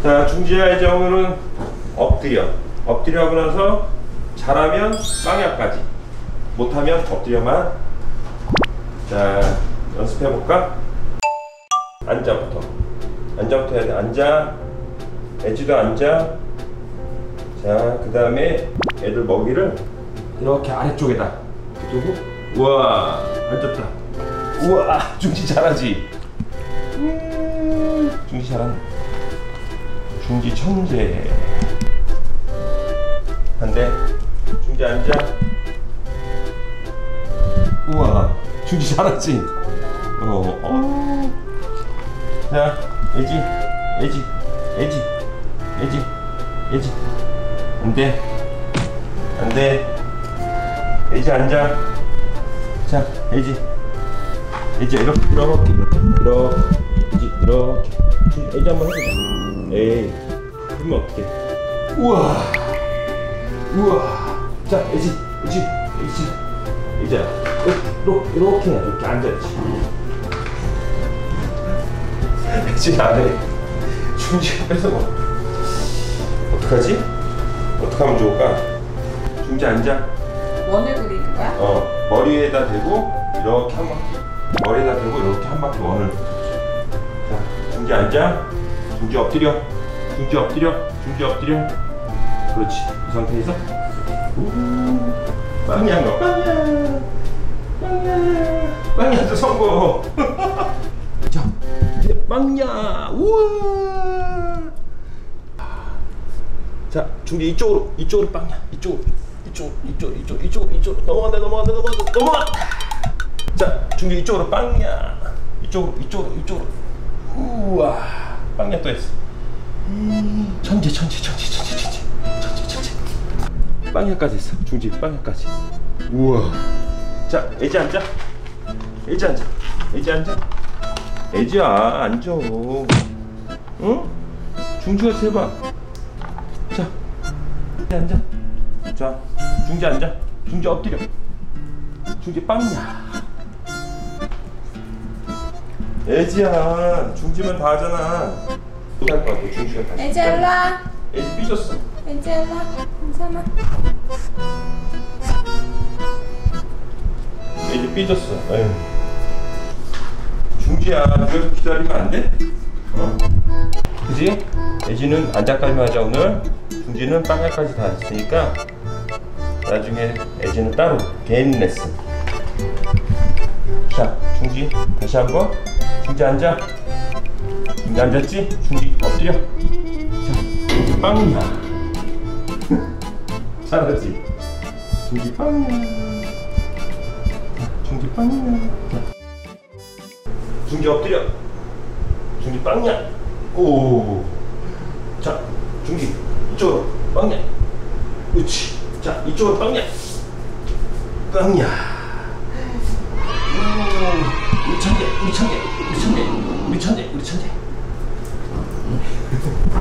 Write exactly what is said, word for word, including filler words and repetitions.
자, 중지야 이제 오늘은 엎드려. 엎드려 하고 나서 잘하면 빵야까지, 못하면 엎드려만. 자, 연습해볼까? 앉아부터. 앉아부터 해야 돼. 앉아. 애지도 앉아. 자, 그 다음에 애들 먹이를 이렇게 아래쪽에다 두고. 우와, 앉았다. 우와, 중지 잘하지? 음, 중지 잘하네. 중지 천재. 반대. 중지 앉아. 우와, 중지 잘하지? 어, 어. 자, 애지, 애지, 애지, 애지, 애지. 안돼, 안돼. 애지 앉아. 자, 애지, 애지 이렇게, 이렇게, 이렇게, 이렇게, 애지 이렇게. 애지 한번 해보자. 에이, 그러면 어떡해? 우와, 우와. 자, 애지, 애지, 애지, 애지야. 이렇게, 이렇게, 이렇게 앉아야지. 애지 안 해. 중지가 뺏어먹어. 어떡하지? 어떻게 하면 좋을까? 중지 앉아. 원을 그리는 거야? 어, 머리에다 대고 이렇게 한 바퀴. 머리에다 대고 이렇게 한 바퀴 원을. 자, 중지 앉아. 중지 엎드려. 중지 엎드려. 중지 엎드려. 그렇지. 이 상태에서 우, 빵야 너 빵야. 빵야. 빵야도 성공. 자, 이제 빵야. 우와. 자, 중지 이쪽으로, 이쪽으로 빵야. 이쪽으로, 이쪽, 이쪽, 이쪽, 이쪽, 이쪽. 넘어간다, 넘어간다, 넘어간다, 넘어가. 자, 중지 이쪽으로 빵야. 이쪽으로, 이쪽으로, 이쪽으로. 우와, 빵야 또 했어. 음, 천재, 천재, 천재, 천재, 천재, 천재, 천재. 빵야까지 했어. 중지 빵야까지. 우와. 자, 애지 앉아. 애지 앉아. 애지 앉아. 애지야, 앉아. 응? 중지가 제발. 자, 앉아. 자, 중지 앉아. 중지 엎드려. 중지 빵야. 애지야, 중지만 다 하잖아. 못할 것 같아. 중지가 다시. 애지 일로 와. 애지 삐졌어. 애지 일로 와. 괜찮아. 애지 삐졌어. 에휴. 중지야, 여기서 기다리면 안 돼? 어? 그지? 애지는 앉아까지만 하자 오늘. 중지는 빵야까지 다 했으니까 나중에 애지는 따로 개인 레슨. 자, 중지 다시 한번. 중지 앉아. 중지 앉았지? 중지 엎드려. 자, 중지 빵야. 잘하지? 중지 빵야. 중지 빵야. 중지 엎드려. 중지 빵야. 오. 자, 중지 이쪽으로 빵야. 그렇지. 자, 이쪽으로 빵야. 빵야. 오, 우리 천재, 우리 천재, 우리 천재, 우리 천재, 우리 천재.